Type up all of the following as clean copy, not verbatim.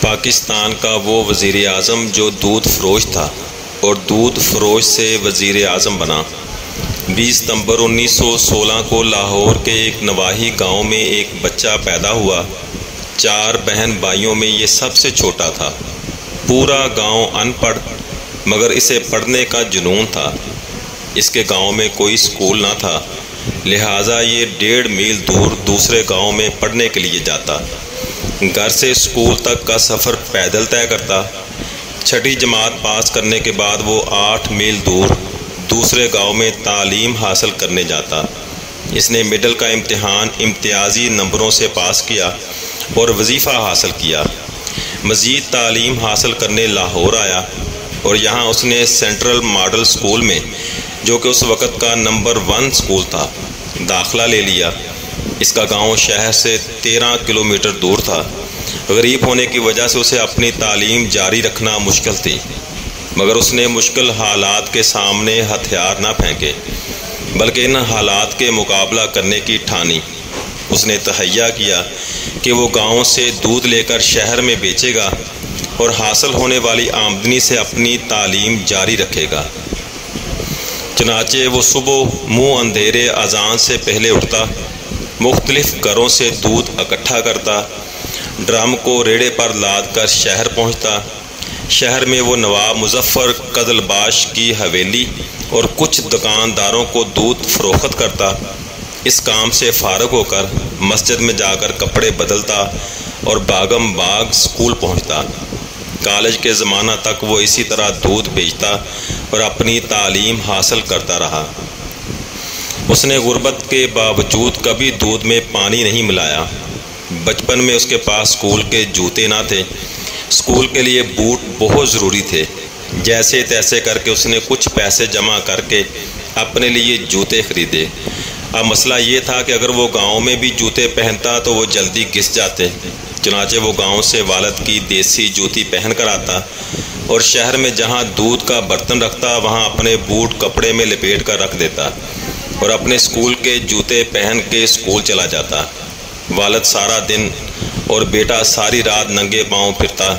پاکستان کا وہ وزیر اعظم جو دودھ فروش تھا اور دودھ فروش سے وزیر اعظم بنا۔ 20 ستمبر 1916 کو لاہور کے ایک نواحی گاؤں میں ایک بچہ پیدا ہوا۔ 4 بہن بھائیوں میں یہ سب سے چھوٹا تھا۔ پورا گاؤں ان پڑھ مگر اسے پڑھنے کا جنون تھا۔ اس کے گاؤں میں کوئی اسکول نہ تھا، لہٰذا یہ 1.5 میل دور دوسرے گاؤں میں پڑھنے کے لیے جاتا۔ گھر سے اسکول تک کا سفر پیدل طے کرتا۔ 6ٹھی جماعت پاس کرنے کے بعد وہ 8 میل دور دوسرے گاؤں میں تعلیم حاصل کرنے جاتا۔ اس نے مڈل کا امتحان امتیازی نمبروں سے پاس کیا اور وظیفہ حاصل کیا۔ مزید تعلیم حاصل کرنے لاہور آیا اور یہاں اس نے سینٹرل ماڈل اسکول میں، جو کہ اس وقت کا نمبر 1 اسکول تھا، داخلہ لے لیا۔ اس کا گاؤں شہر سے 13 کلومیٹر دور تھا۔ غریب ہونے کی وجہ سے اسے اپنی تعلیم جاری رکھنا مشکل تھی، مگر اس نے مشکل حالات کے سامنے ہتھیار نہ پھینکے بلکہ ان حالات کے مقابلہ کرنے کی ٹھانی۔ اس نے تہیہ کیا کہ وہ گاؤں سے دودھ لے کر شہر میں بیچے گا اور حاصل ہونے والی آمدنی سے اپنی تعلیم جاری رکھے گا۔ چنانچہ وہ صبح منہ اندھیرے اذان سے پہلے اٹھتا، مختلف گھروں سے دودھ اکٹھا کرتا، ڈرم کو ریڑے پر لاد کر شہر پہنچتا۔ شہر میں وہ نواب مظفر قزلباش کی حویلی اور کچھ دکانداروں کو دودھ فروخت کرتا۔ اس کام سے فارغ ہو کر مسجد میں جا کر کپڑے بدلتا اور باغم باغ اسکول پہنچتا۔ کالج کے زمانہ تک وہ اسی طرح دودھ بیچتا اور اپنی تعلیم حاصل کرتا رہا۔ اس نے غربت کے باوجود کبھی دودھ میں پانی نہیں ملایا۔ بچپن میں اس کے پاس اسکول کے جوتے نہ تھے۔ اسکول کے لیے بوٹ بہت ضروری تھے۔ جیسے تیسے کر کے اس نے کچھ پیسے جمع کر کے اپنے لیے جوتے خریدے۔ اب مسئلہ یہ تھا کہ اگر وہ گاؤں میں بھی جوتے پہنتا تو وہ جلدی گھس جاتے۔ چنانچہ وہ گاؤں سے والد کی دیسی جوتی پہن کر آتا اور شہر میں جہاں دودھ کا برتن رکھتا وہاں اپنے بوٹ کپڑے میں لپیٹ کر رکھ دیتا اور اپنے اسکول کے جوتے پہن کے اسکول چلا جاتا۔ والد سارا دن اور بیٹا ساری رات ننگے پاؤں پھرتا۔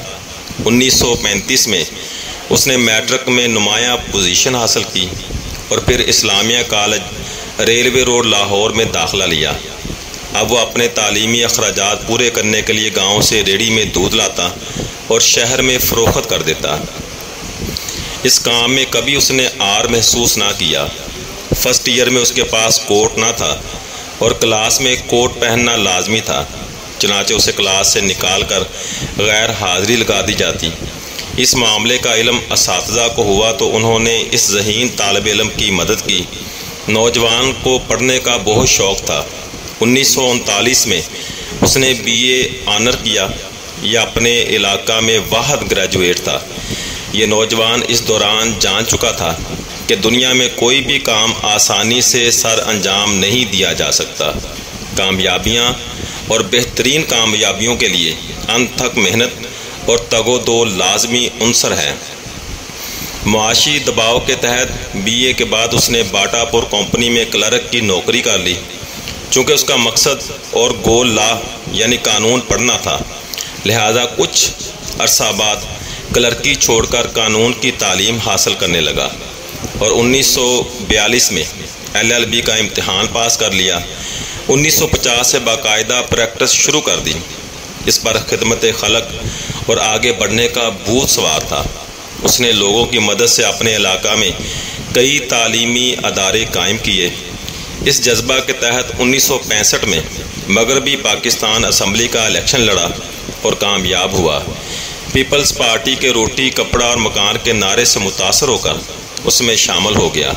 1935 میں اس نے میٹرک میں نمایاں پوزیشن حاصل کی اور پھر Islamia college railway road Lahore میں داخلہ لیا۔ اب وہ اپنے تعلیمی اخراجات پورے کرنے کے لیے گاؤں سے ریڑھی میں دودھ لاتا اور شہر میں فروخت کر دیتا۔ اس کام میں کبھی اس نے عار محسوس نہ کیا۔ فرسٹ ایئر میں اس کے پاس کوٹ نہ تھا اور کلاس میں کوٹ پہننا لازمی تھا، چنانچہ اسے کلاس سے نکال کر غیر حاضری لگا دی جاتی۔ اس معاملے کا علم اساتذہ کو ہوا تو انہوں نے اس ذہین طالب علم کی مدد کی۔ نوجوان کو پڑھنے کا بہت شوق تھا۔ 1939 میں اس نے BA آنر کیا۔ یہ اپنے علاقہ میں واحد گریجویٹ تھا۔ یہ نوجوان اس دوران جان چکا تھا کہ دنیا میں کوئی بھی کام آسانی سے سر انجام نہیں دیا جا سکتا۔ کامیابیاں اور بہترین کامیابیوں کے لیے انتھک محنت اور تگ و دو لازمی عنصر ہیں۔ معاشی دباؤ کے تحت BA کے بعد اس نے باٹا پور کمپنی میں کلرک کی نوکری کر لی۔ چونکہ اس کا مقصد اور گول لا یعنی قانون پڑھنا تھا، لہذا کچھ عرصہ بعد کلرکی چھوڑ کر قانون کی تعلیم حاصل کرنے لگا اور 1942 میں LLB کا امتحان پاس کر لیا۔ 1950 سے باقاعدہ پریکٹس شروع کر دی۔ اس پر خدمت خلق اور آگے بڑھنے کا بھوت سوار تھا۔ اس نے لوگوں کی مدد سے اپنے علاقہ میں کئی تعلیمی ادارے قائم کیے۔ اس جذبہ کے تحت 1965 میں مغربی پاکستان اسمبلی کا الیکشن لڑا اور کامیاب ہوا۔ پیپلز پارٹی کے روٹی کپڑا اور مکان کے نعرے سے متاثر ہو کر اس میں شامل ہو گیا۔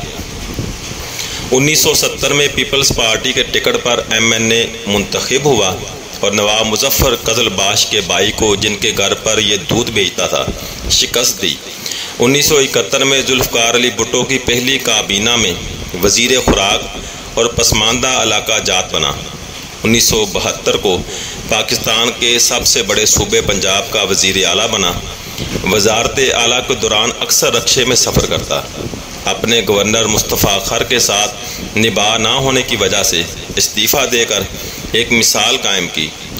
1970 میں پیپلز پارٹی کے ٹکٹ پر MNA منتخب ہوا اور نواب مظفر قزلباش کے بھائی کو، جن کے گھر پر یہ دودھ بیچتا تھا، شکست دی۔ 1971 میں ذوالفقار علی بھٹو کی پہلی کابینہ میں وزیر خوراک اور پسماندہ علاقہ جات بنا۔ 1972 کو پاکستان کے سب سے بڑے صوبے پنجاب کا وزیر اعلیٰ بنا۔ وزارت اعلیٰ کے دوران اکثر رکشے میں سفر کرتا۔ اپنے گورنر مصطفیٰ خر کے ساتھ نباہ نہ ہونے کی وجہ سے استعفیٰ دے کر ایک مثال قائم کی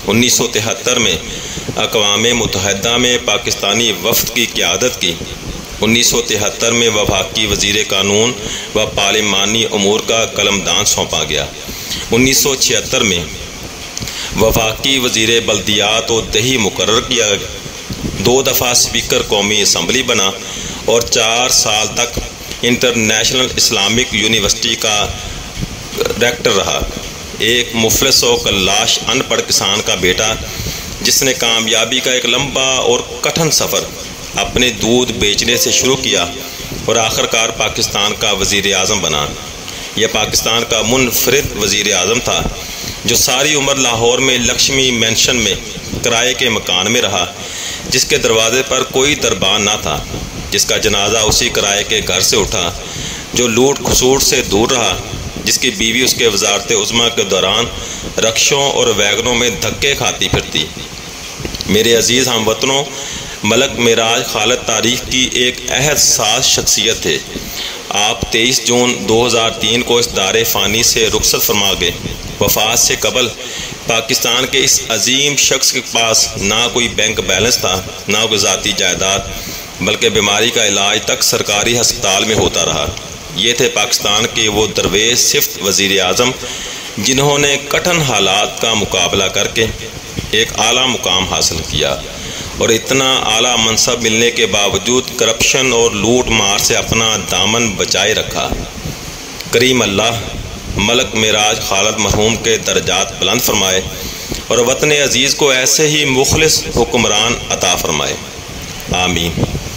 1973 میں اقوام متحدہ میں پاکستانی وفد کی قیادت کی۔ 1973 میں وفاقی وزیر قانون و پارلیمانی امور کا قلمدان سونپا گیا۔ 1976 میں وفاقی وزیر بلدیات و دیہی مقرر کیا، 2 دفعہ اسپیکر قومی اسمبلی بنا اور 4 سال تک انٹرنیشنل اسلامک یونیورسٹی کا ریکٹر رہا۔ ایک مفلس و کلاش ان پڑھ کسان کا بیٹا جس نے کامیابی کا ایک لمبا اور کٹھن سفر اپنے دودھ بیچنے سے شروع کیا اور آخرکار پاکستان کا وزیر اعظم بنا۔ یہ پاکستان کا منفرد وزیر اعظم تھا جو ساری عمر لاہور میں لکشمی مینشن میں کرائے کے مکان میں رہا، جس کے دروازے پر کوئی دربان نہ تھا، جس کا جنازہ اسی کرائے کے گھر سے اٹھا، جو لوٹ کھسوٹ سے دور رہا، جس کی بیوی اس کے وزارت عظمیٰ کے دوران رکشوں اور ویگنوں میں دھکے کھاتی پھرتی۔ میرے عزیز ہم وطنوں، ملک معراج خالد تاریخ کی ایک عہد ساز شخصیت تھے۔ آپ 23 جون 2003 کو اس دار فانی سے رخصت فرما گئے۔ وفات سے قبل پاکستان کے اس عظیم شخص کے پاس نہ کوئی بینک بیلنس تھا، نہ کوئی ذاتی جائیداد، بلکہ بیماری کا علاج تک سرکاری ہسپتال میں ہوتا رہا۔ یہ تھے پاکستان کے وہ درویش صفت وزیر اعظم جنہوں نے کٹھن حالات کا مقابلہ کر کے ایک اعلیٰ مقام حاصل کیا اور اتنا اعلیٰ منصب ملنے کے باوجود کرپشن اور لوٹ مار سے اپنا دامن بچائے رکھا۔ کریم اللہ ملک معراج خالد مرحوم کے درجات بلند فرمائے اور وطن عزیز کو ایسے ہی مخلص حکمران عطا فرمائے، آمین۔